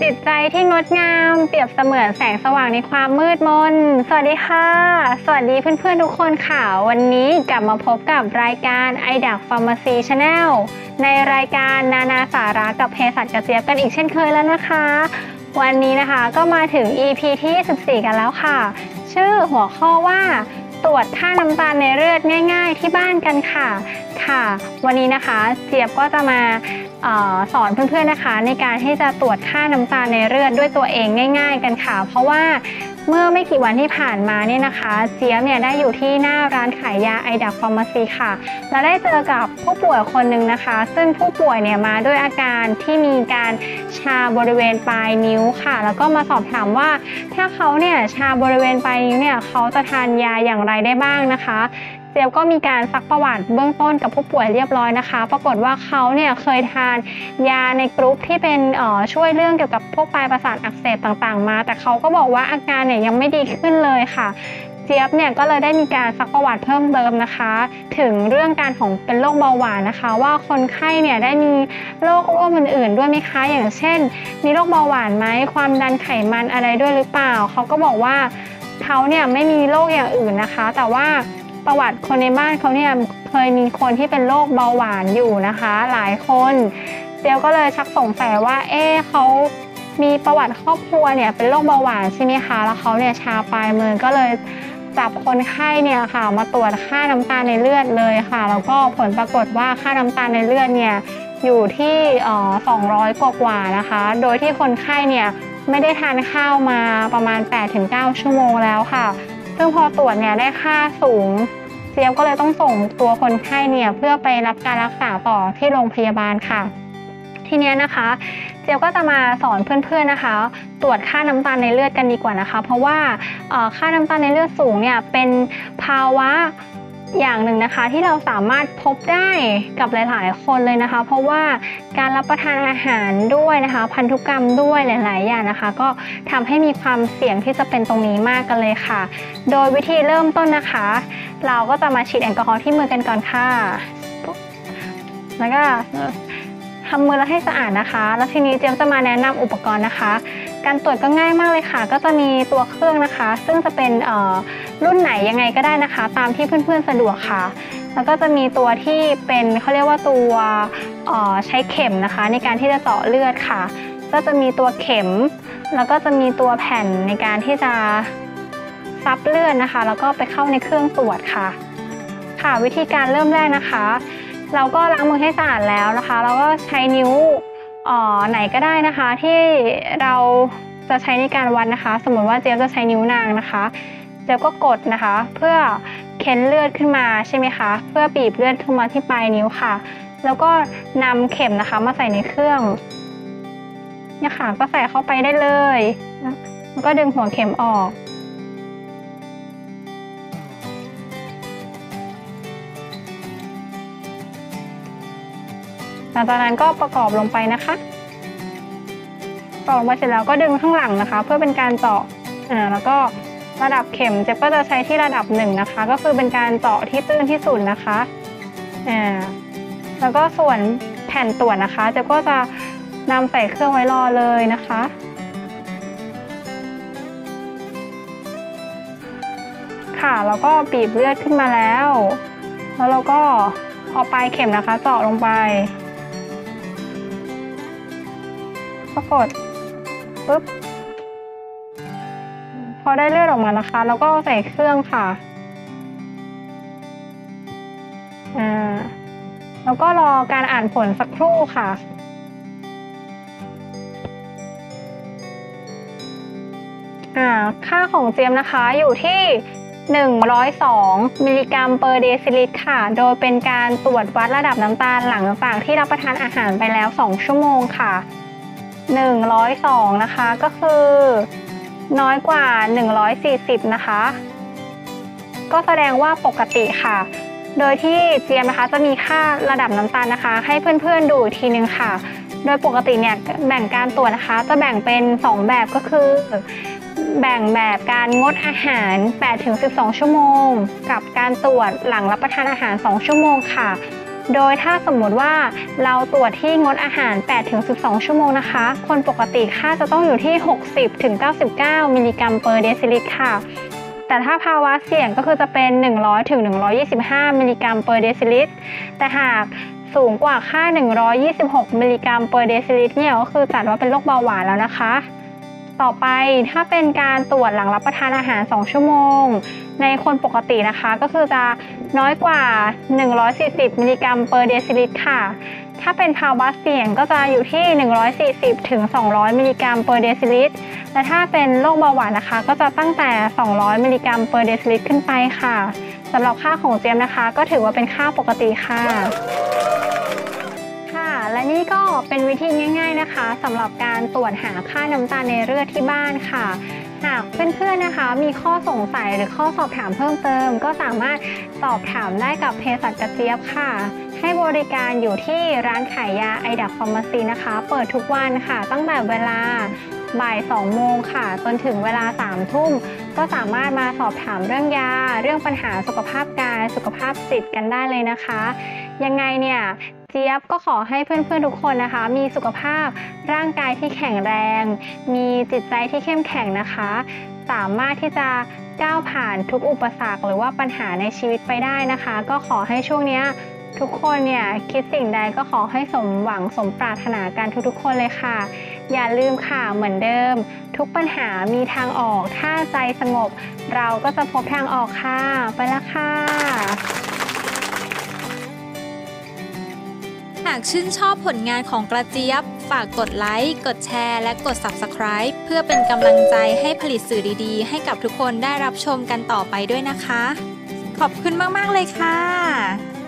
จิตใจที่งดงามเปรียบเสมือนแสงสว่างในความมืดมนสวัสดีค่ะสวัสดีเพื่อนๆทุกคนค่ะวันนี้กลับมาพบกับรายการ iDoc Pharmacy Channel ในรายการนานาสาระกับเภสัชกระเจี๊ยบกันอีกเช่นเคยแล้วนะคะวันนี้นะคะก็มาถึง EP ที่14กันแล้วค่ะชื่อหัวข้อว่าตรวจค่าน้ำตาลในเลือดง่ายๆที่บ้านกันค่ะวันนี้นะคะเจี๊ยบก็จะมาสอนเพื่อนๆนะคะในการที่จะตรวจค่าน้ำตาลในเลือดด้วยตัวเองง่ายๆกันค่ะเพราะว่าเมื่อไม่กี่วันที่ผ่านมาเนี่ยนะคะเจี๊ยบเนี่ยได้อยู่ที่หน้าร้านขายยา iDoc Pharmacy ค่ะและได้เจอกับผู้ป่วยคนหนึ่งนะคะซึ่งผู้ป่วยเนี่ยมาด้วยอาการที่มีการชาบริเวณปลายนิ้วค่ะแล้วก็มาสอบถามว่าถ้าเขาเนี่ยชาบริเวณปลายนิ้วเนี่ยเขาจะทานยาอย่างไรได้บ้างนะคะเจี๊ยบก็มีการซักประวัติเบื้องต้นกับผู้ป่วยเรียบร้อยนะคะปรากฏว่าเขาเนี่ยเคยทานยาในกรุ๊ปที่เป็นช่วยเรื่องเกี่ยวกับพวกปลายประสาทอักเสบต่างๆมาแต่เขาก็บอกว่าอาการเนี่ยยังไม่ดีขึ้นเลยค่ะเจี๊ยบเนี่ยก็เลยได้มีการซักประวัติเพิ่มเติมนะคะถึงเรื่องการของเป็นโรคเบาหวานนะคะว่าคนไข้เนี่ยได้มีโรคร่วมอื่นๆด้วยไหมคะอย่างเช่นมีโรคเบาหวานไหมความดันไขมันอะไรด้วยหรือเปล่าเขาก็บอกว่าเขาเนี่ยไม่มีโรคอย่างอื่นนะคะแต่ว่าประวัติคนในบ้านเขาเนี่ยเคยมีคนที่เป็นโรคเบาหวานอยู่นะคะหลายคนเดี๋ยวก็เลยชักสงสัยว่าเขามีประวัติครอบครัวเนี่ยเป็นโรคเบาหวานใช่ไหมคะแล้วเขาเนี่ยชาปลายมือก็เลยจับคนไข้เนี่ยค่ะมาตรวจค่าน้ำตาลในเลือดเลยค่ะแล้วก็ผลปรากฏว่าค่าน้ำตาลในเลือดเนี่ยอยู่ที่200กว่านะคะโดยที่คนไข้เนี่ยไม่ได้ทานข้าวมาประมาณ 8-9 ชั่วโมงแล้วค่ะซึ่งพอตรวจเนี่ยได้ค่าสูงเจี๊ยบก็เลยต้องส่งตัวคนไข้เนี่ยเพื่อไปรับการรักษาต่อที่โรงพยาบาลค่ะทีนี้นะคะเจี๊ยบก็จะมาสอนเพื่อนๆนะคะตรวจค่าน้ำตาลในเลือดกันดีกว่านะคะเพราะว่าค่าน้ำตาลในเลือดสูงเนี่ยเป็นภาวะอย่างหนึ่งนะคะที่เราสามารถพบได้กับหลายๆคนเลยนะคะเพราะว่าการรับประทานอาหารด้วยนะคะพันธุกรรมด้วยหลายๆอย่างนะคะก็ทำให้มีความเสี่ยงที่จะเป็นตรงนี้มากกันเลยค่ะโดยวิธีเริ่มต้นนะคะเราก็จะมาฉีดแอลกอฮอล์ที่มือกันก่อนค่ะแล้วก็ทำมือแล้วให้สะอาดนะคะแล้วทีนี้เจี๊ยบจะมาแนะนำอุปกรณ์นะคะการตรวจก็ง่ายมากเลยค่ะก็จะมีตัวเครื่องนะคะซึ่งจะเป็นรุ่นไหนยังไงก็ได้นะคะตามที่เพื่อนๆสะดวกค่ะแล้วก็จะมีตัวที่เป็นเขาเรียกว่าตัวใช้เข็มนะคะในการที่จะเจาะเลือดค่ะก็จะมีตัวเข็มแล้วก็จะมีตัวแผ่นในการที่จะซับเลือดนะคะแล้วก็ไปเข้าในเครื่องตรวจค่ะวิธีการเริ่มแรกนะคะเราก็ล้างมือให้สะอาดแล้วนะคะเราก็ใช้นิ้วไหนก็ได้นะคะที่เราจะใช้ในการวัดนะคะสมมติว่าเจี๊ยบจะใช้นิ้วนางนะคะเจี๊ยบก็กดนะคะเพื่อเค้นเลือดขึ้นมาใช่ไหมคะเพื่อบีบเลือดขึ้นมาที่ปลายนิ้วค่ะแล้วก็นำเข็มนะคะมาใส่ในเครื่องเนี่ยค่ะก็ใส่เข้าไปได้เลยแล้วก็ดึงหัวเข็มออกหลังจากนั้นก็ประกอบลงไปนะคะประกอบลงไปเสร็จแล้วก็ดึงข้างหลังนะคะเพื่อเป็นการเจาะแล้วก็ระดับเข็มเจ๊ก็จะใช้ที่ระดับ1นะคะก็คือเป็นการเจาะที่ตื้นที่สุดนะคะแล้วก็ส่วนแผ่นตรวจนะคะเจ๊ก็จะนำใส่เครื่องไว้รอเลยนะคะค่ะแล้วก็บีบเลือดขึ้นมาแล้วเราก็เอาปลายเข็มนะคะเจาะลงไปกดปุ๊บพอได้เลือดออกมานะคะแล้วก็ใส่เครื่องค่ะแล้วก็รอการอ่านผลสักครู่ค่ะค่าของเจี๊ยบนะคะอยู่ที่102มิลลิกรัมเปอร์เดซิลิตรค่ะโดยเป็นการตรวจวัดระดับน้ำตาลหลังจากที่รับประทานอาหารไปแล้ว2ชั่วโมงค่ะ102นะคะก็คือน้อยกว่า140นะคะก็แสดงว่าปกติค่ะโดยที่เจี๊ยบนะคะจะมีค่าระดับน้ำตาลนะคะให้เพื่อนๆดูอีกทีนึงค่ะโดยปกติเนี่ยแบ่งการตรวจนะคะจะแบ่งเป็น2แบบก็คือแบ่งแบบการงดอาหาร 8-12 ชั่วโมงกับการตรวจหลังรับประทานอาหาร2ชั่วโมงค่ะโดยถ้าสมมุติว่าเราตรวจที่งดอาหาร 8-12 ชั่วโมงนะคะคนปกติค่าจะต้องอยู่ที่ 60-99 มิลลิกรัมเปอร์เดซิลิตรค่ะแต่ถ้าภาวะเสี่ยงก็คือจะเป็น 100-125 มิลลิกรัมเปอร์เดซิลิตรแต่หากสูงกว่าค่า 126 มิลลิกรัมเปอร์เดซิลิตรเนี่ยก็คือจัดว่าเป็นโรคเบาหวานแล้วนะคะต่อไปถ้าเป็นการตรวจหลังรับประทานอาหาร 2 ชั่วโมงในคนปกตินะคะก็คือจะน้อยกว่า 140 มิลลิกรัมเปอร์เดซิลิตรค่ะถ้าเป็นภาวะเสี่ยงก็จะอยู่ที่ 140-200 มิลลิกรัมเปอร์เดซิลิตรและถ้าเป็นโรคเบาหวานนะคะก็จะตั้งแต่ 200 มิลลิกรัมเปอร์เดซิลิตรขึ้นไปค่ะสำหรับค่าของเจมส์นะคะก็ถือว่าเป็นค่าปกติค่ะและนี่ก็เป็นวิธีง่ายๆนะคะสำหรับการตรวจหาค่าน้ำตาลในเลือดที่บ้านค่ะหากเพื่อนๆนะคะมีข้อสงสัยหรือข้อสอบถามเพิ่มเติมก็สามารถสอบถามได้กับเภสัชกระเจี๊ยบค่ะให้บริการอยู่ที่ร้านขายยาไอดักฟาร์มาซีนะคะเปิดทุกวันค่ะตั้งแต่เวลาบ่าย 2 โมงค่ะจนถึงเวลา 3 ทุ่มก็สามารถมาสอบถามเรื่องยาเรื่องปัญหาสุขภาพกายสุขภาพจิตกันได้เลยนะคะยังไงเนี่ยเจี๊ยบก็ขอให้เพื่อนๆทุกคนนะคะมีสุขภาพร่างกายที่แข็งแรงมีจิตใจที่เข้มแข็งนะคะสามารถที่จะก้าวผ่านทุกอุปสรรคหรือว่าปัญหาในชีวิตไปได้นะคะก็ขอให้ช่วงนี้ทุกคนเนี่ยคิดสิ่งใดก็ขอให้สมหวังสมปรารถนากันทุกๆคนเลยค่ะอย่าลืมค่ะเหมือนเดิมทุกปัญหามีทางออกถ้าใจสงบเราก็จะพบทางออกค่ะไปแล้วค่ะหากชื่นชอบผลงานของกระเจี๊ยบฝากกดไลค์กดแชร์และกด Subscribe เพื่อเป็นกำลังใจให้ผลิตสื่อดีๆให้กับทุกคนได้รับชมกันต่อไปด้วยนะคะขอบคุณมากๆเลยค่ะ